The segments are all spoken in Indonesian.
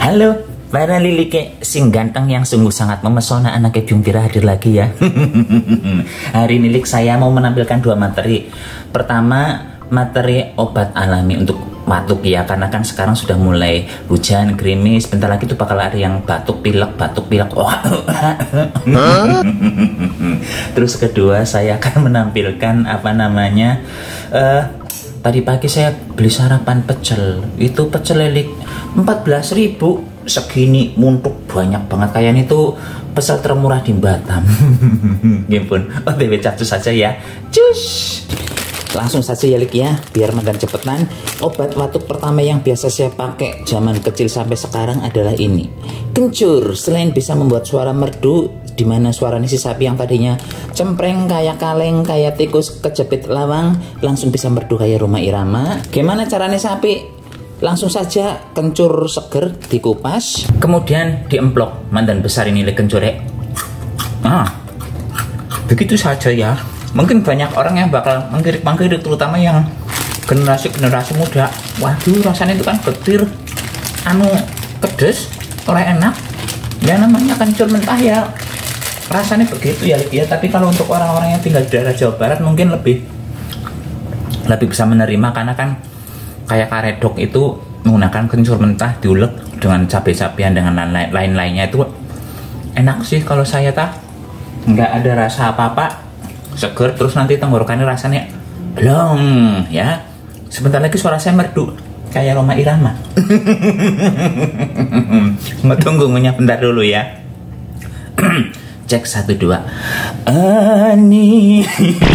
Halo, para lilike sing ganteng yang sungguh sangat memesona anak Byung Tira hadir lagi ya. Hari ini Lik saya mau menampilkan dua materi. Pertama, materi obat alami untuk batuk ya, karena kan sekarang sudah mulai hujan, gerimis, bentar lagi tuh bakal ada yang batuk pilek. Terus kedua, saya akan menampilkan tadi pagi saya beli sarapan pecel. Itu pecel Lik 14.000 segini muntuk banyak banget, kayaknya itu pecel termurah di Batam. Gimpun, OTW capcus saja ya. Cus. Langsung saja ya Lik ya, biar makan cepetan. Obat batuk pertama yang biasa saya pakai zaman kecil sampai sekarang adalah ini, kencur. Selain bisa membuat suara merdu, dimana suaranya si sapi yang tadinya cempreng kayak kaleng, kayak tikus kejepit lawang, langsung bisa merdu kayak rumah irama. Gimana caranya sapi? Langsung saja kencur seger dikupas, kemudian diemplok mandan besar ini Lik kencurek. Begitu saja ya. Mungkin banyak orang yang bakal mengkirik terutama yang generasi muda. Waduh, rasanya itu kan getir, pedes, oleh enak. Ya namanya kencur mentah ya, rasanya begitu ya Lik ya. Tapi kalau untuk orang-orang yang tinggal di daerah Jawa Barat mungkin lebih bisa menerima, karena kan kayak karedok itu menggunakan kencur mentah diulek dengan cabai-cabian dengan lain-lainnya, itu enak sih. Kalau saya nggak ada rasa apa-apa, seger, terus nanti tenggorokannya rasanya blong ya. Sebentar lagi suara saya merdu kayak Roma Irama. Tunggu ngunyah bentar dulu ya. Cek 1 2. Ani.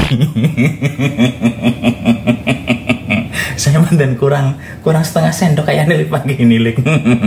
Saya mandan kurang setengah sendok kayak Lik pagi ini Lik.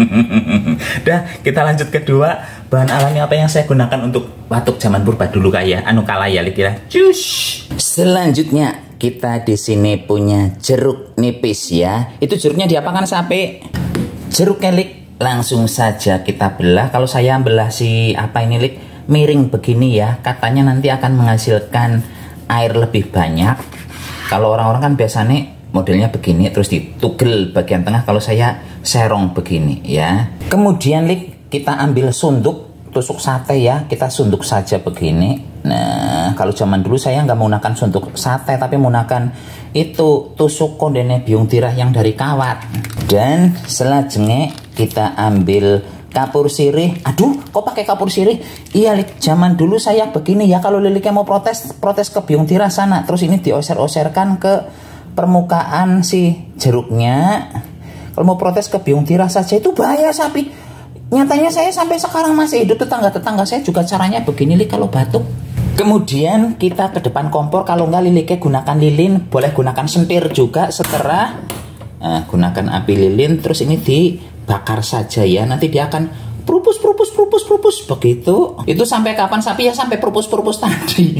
Dah, kita lanjut kedua. Bahan alami apa yang saya gunakan untuk batuk zaman purba dulu kayak kala ya Lik ya. Cus. Selanjutnya kita di sini punya jeruk nipis ya. Itu jeruknya diapakan sapi? Jeruknya Lik langsung saja kita belah. Kalau saya belah Lik miring begini ya, katanya nanti akan menghasilkan air lebih banyak. Kalau orang-orang kan biasanya modelnya begini terus ditugel bagian tengah, kalau saya serong begini ya. Kemudian Lik kita ambil tusuk sate ya, kita sunduk saja begini. Nah, kalau zaman dulu saya nggak menggunakan sunduk sate, tapi menggunakan itu tusuk kondene Byung Tira yang dari kawat. Dan selanjutnya kita ambil kapur sirih. Aduh, kok pakai kapur sirih? Iya Lik, zaman dulu saya begini ya, kalau Liliknya mau protes ke Byung Tira sana, terus ini dioser-oserkan ke permukaan si jeruknya. Kalau mau protes ke Byung Tira saja itu bahaya sapi. Nyatanya saya sampai sekarang masih hidup, tetangga saya juga caranya begini Lik kalau batuk. Kemudian kita ke depan kompor, kalau nggak Liliknya gunakan lilin, boleh gunakan sentir juga setelah gunakan api lilin, terus ini dibakar saja ya. Nanti dia akan prupus begitu. Itu sampai kapan sapi ya? Sampai prupus tadi.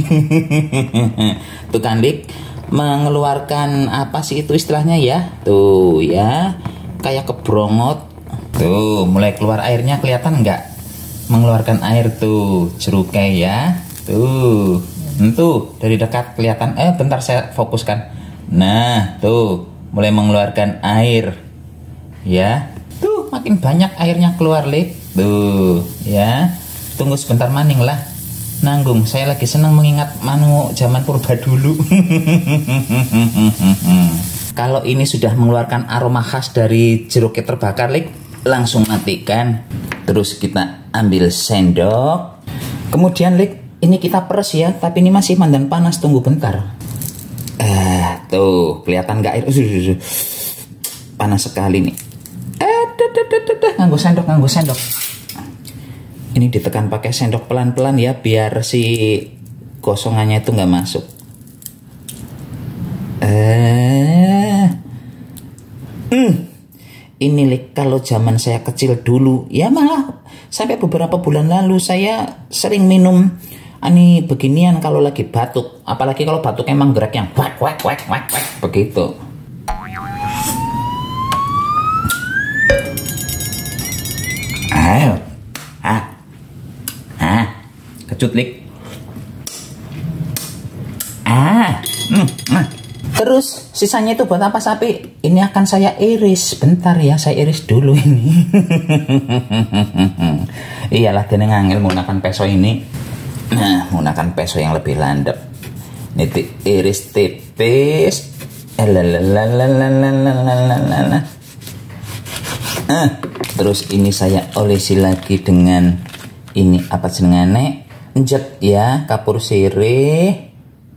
Tuh kan Lik, mengeluarkan apa sih itu istilahnya ya, tuh ya, kayak kebrongot tuh, mulai keluar airnya, kelihatan nggak? Mengeluarkan air tuh jeruknya ya, tuh dari dekat kelihatan. Bentar saya fokuskan. Nah tuh mulai mengeluarkan air ya, tuh makin banyak airnya keluar Lik, tuh ya. Tunggu sebentar maning lah, nanggung, saya lagi senang mengingat zaman purba dulu. Kalau ini sudah mengeluarkan aroma khas dari jeruknya terbakar Lik, langsung matikan. Terus kita ambil sendok. Kemudian Lik, ini kita peres ya, tapi ini masih mandan panas, tunggu bentar. Tuh kelihatan nggak air? Panas sekali nih. Nganggo sendok. Ini ditekan pakai sendok pelan-pelan ya, biar si gosongannya itu nggak masuk. Ini Lik, kalau zaman saya kecil dulu ya, malah sampai beberapa bulan lalu saya sering minum beginian kalau lagi batuk. Apalagi kalau batuk emang gerak yang wak begitu. Kecut Lik. Terus sisanya itu buat apa sapi? Ini ini akan saya iris. Bentar ya, saya iris dulu ini. Iyalah, dia ngangil menggunakan peso ini. Nah, menggunakan peso yang lebih landep. Ini iris tipis. Terus ini saya olesi lagi dengan ini apa jenengane? Enjet ya, kapur sirih.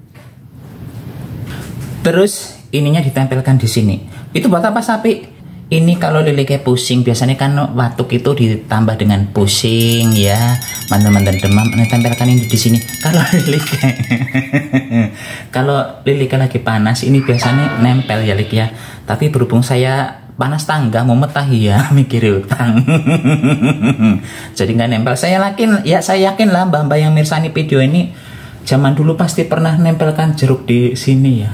Terus ininya ditempelkan di sini. Itu buat apa sapi? Ini kalau liliknya pusing, biasanya kan watuk itu ditambah dengan pusing ya, mantan-mantan demam. Nah, tempelkan ini di sini. Kalau liliknya, kalau liliknya lagi panas, ini biasanya nempel ya lik ya. Tapi berhubung saya panas tangga mau metah ya, mikir utang. Jadi nggak nempel. Saya yakin lah mbak-mbak yang mirsani video ini zaman dulu pasti pernah nempelkan jeruk di sini ya.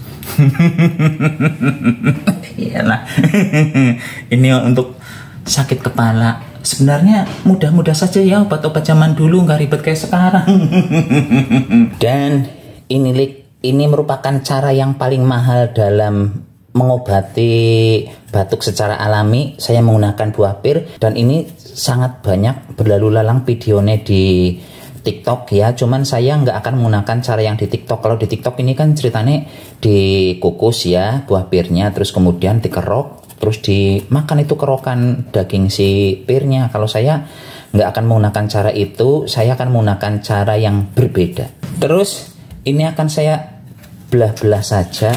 Iyalah. Ini untuk sakit kepala. Sebenarnya mudah-mudah saja ya, obat-obat zaman dulu nggak ribet kayak sekarang. Dan ini merupakan cara yang paling mahal dalam mengobati batuk secara alami. Saya menggunakan buah pir dan ini sangat banyak berlalu lalang videonya di TikTok ya, cuman saya nggak akan menggunakan cara yang di TikTok. Kalau di TikTok ini kan ceritanya dikukus ya buah pirnya, terus kemudian dikerok, terus dimakan itu kerokan daging si pirnya. Kalau saya nggak akan menggunakan cara itu, saya akan menggunakan cara yang berbeda. Terus ini akan saya belah-belah saja.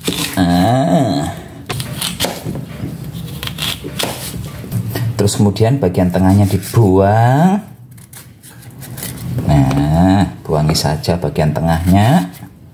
Terus kemudian bagian tengahnya dibuang. Nah, buangi saja bagian tengahnya.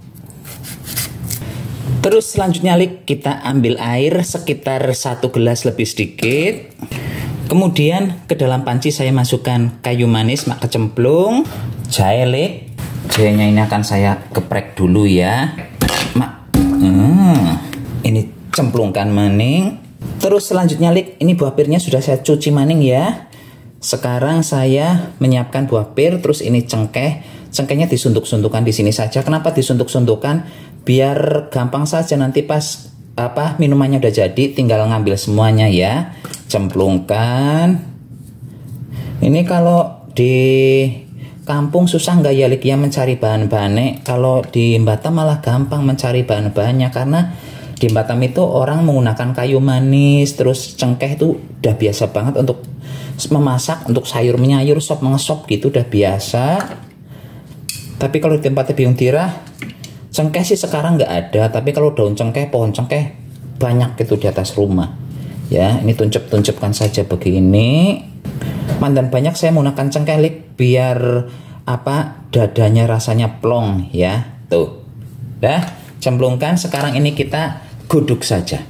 Terus selanjutnya kita ambil air sekitar 1 gelas lebih sedikit. Kemudian ke dalam panci saya masukkan kayu manis mak kecemplung, jahe lik. Jahenya ini akan saya geprek dulu ya. Mak. Ini cemplungkan maning. Terus selanjutnya lik, ini buah pirnya sudah saya cuci maning ya. Sekarang saya menyiapkan buah pir, terus ini cengkeh. Cengkehnya disuntuk-suntukan di sini saja. Kenapa disuntuk-suntukan? Biar gampang saja nanti pas minumannya udah jadi, tinggal ngambil semuanya ya. Cemplungkan. Ini kalau di kampung susah nggak ya lik ya mencari bahan-bahannya? Kalau di Batam malah gampang mencari bahan-bahannya, karena di Batam itu orang menggunakan kayu manis, terus cengkeh itu udah biasa banget untuk memasak, untuk sayur menyayur, sop mengesop gitu udah biasa. Tapi kalau di tempatnya Biung Tirah, cengkeh sih sekarang nggak ada, tapi kalau daun cengkeh, pohon cengkeh banyak gitu di atas rumah. Ya, ini tuncup-tuncupkan saja begini. Mandan banyak saya menggunakan cengkeh lik biar dadanya rasanya plong ya. Tuh. Dah, cemplungkan. Sekarang ini kita godok saja.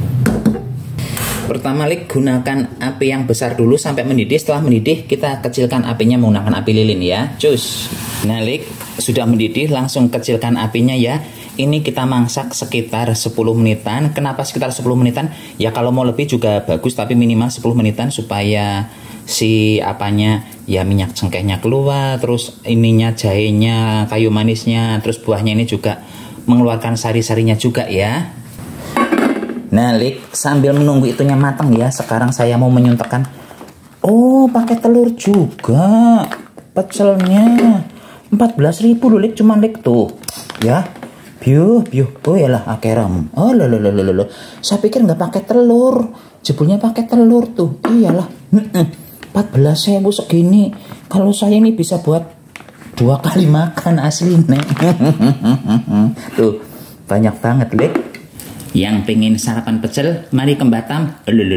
Pertama lik gunakan api yang besar dulu sampai mendidih. Setelah mendidih kita kecilkan apinya menggunakan api lilin ya. Cus. Nah lik sudah mendidih, langsung kecilkan apinya ya. Ini kita masak sekitar 10 menitan. Kenapa sekitar 10 menitan? Ya kalau mau lebih juga bagus, tapi minimal 10 menitan supaya si minyak cengkehnya keluar, terus ininya jahenya, kayu manisnya, terus buahnya ini juga mengeluarkan sari-sarinya juga ya. Nah lik, sambil menunggu itunya matang ya, sekarang saya mau menyuntikkan. Oh, pakai telur juga pecelnya. 14.000 loh lik, cuman lik tuh ya. Biuh. Oh yalah akeram. Oh lo. Saya pikir nggak pakai telur, jebulnya pakai telur tuh. Iyalah. 14.000 segini. Kalau saya ini bisa buat 2 kali makan asli nih. Tuh banyak banget lik. Yang pengen sarapan pecel, mari ke Batam.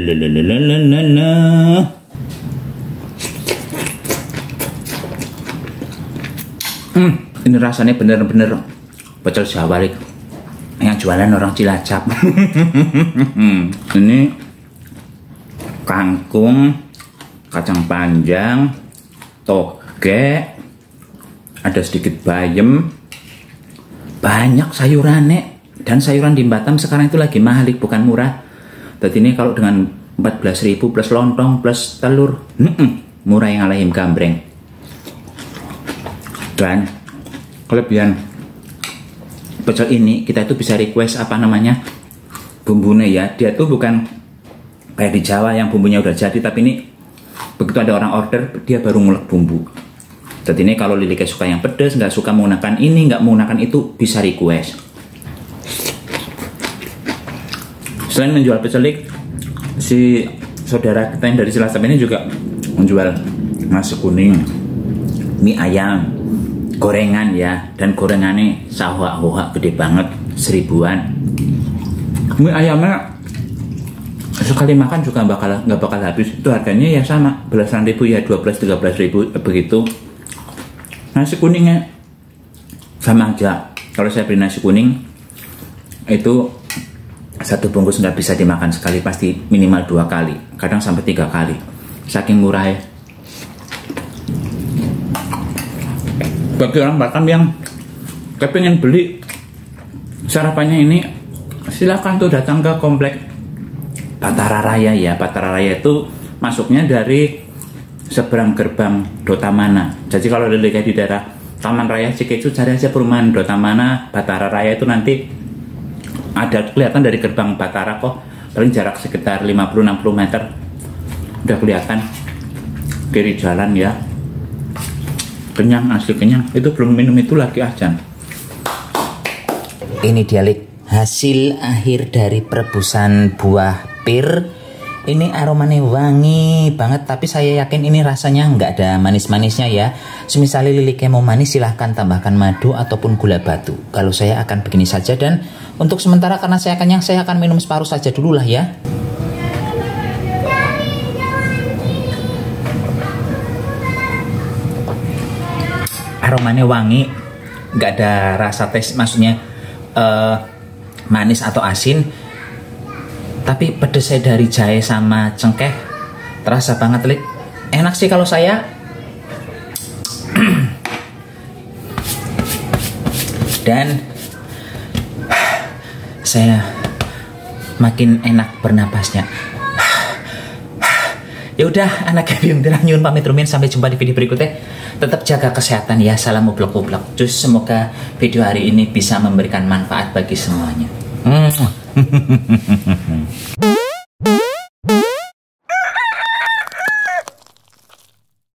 Ini rasanya bener-bener pecel Jawa lik. Yang jualan orang Cilacap. Ini kangkung, kacang panjang, toge, ada sedikit bayam, banyak sayurannya. Dan sayuran di Batam sekarang itu lagi mahal, bukan murah. Jadi ini kalau dengan 14.000 plus lontong plus telur, murah yang alahim gambreng. Dan kelebihan pecel ini, kita itu bisa request bumbunya ya, dia tuh bukan kayak di Jawa yang bumbunya udah jadi, tapi ini begitu ada orang order dia baru ngulek bumbu. Jadi ini kalau Lili suka yang pedas, nggak suka menggunakan ini, nggak menggunakan itu, bisa request. Selain menjual pecelik, si saudara kita yang dari Cilacap ini juga menjual nasi kuning, mie ayam, gorengan ya, dan gorengannya sahwa-hwa gede banget, 1000-an. Mie ayamnya sekali makan juga nggak bakal habis. Itu harganya ya sama, belasan ribu ya, 12-13 ribu begitu. Nasi kuningnya sama aja. Kalau saya beli nasi kuning itu satu bungkus nggak bisa dimakan sekali, pasti minimal 2 kali, kadang sampai 3 kali, saking murah ya. Bagi orang Batam yang kepengen beli sarapannya ini, silakan tuh datang ke komplek Batara Raya ya. Batara Raya itu masuknya dari seberang gerbang Dotamana. Jadi kalau kayak di daerah Taman Raya Cikecu, cari aja perumahan Dotamana Batara Raya, itu nanti ada kelihatan dari gerbang Batara kok, paling jarak sekitar 50-60 meter udah kelihatan kiri jalan ya. Kenyang, asli kenyang. Itu belum minum itu lagi aja. Ini dia hasil akhir dari perebusan buah pir. Ini aromanya wangi banget, tapi saya yakin ini rasanya nggak ada manis-manisnya ya. Semisal Lili mau manis, silahkan tambahkan madu ataupun gula batu. Kalau saya akan begini saja, dan untuk sementara karena saya kenyang, saya akan minum separuh saja dulu lah ya. Aromanya wangi, nggak ada rasa tes, maksudnya manis atau asin. Tapi pedesnya dari jahe sama cengkeh terasa banget, Lik. Enak sih kalau saya. Dan saya makin enak bernapasnya. Ya udah, anak Biung nyun pamit rumiyin, sampai jumpa di video berikutnya. Tetap jaga kesehatan ya. Salam ublok-ublok. Cus, semoga video hari ini bisa memberikan manfaat bagi semuanya.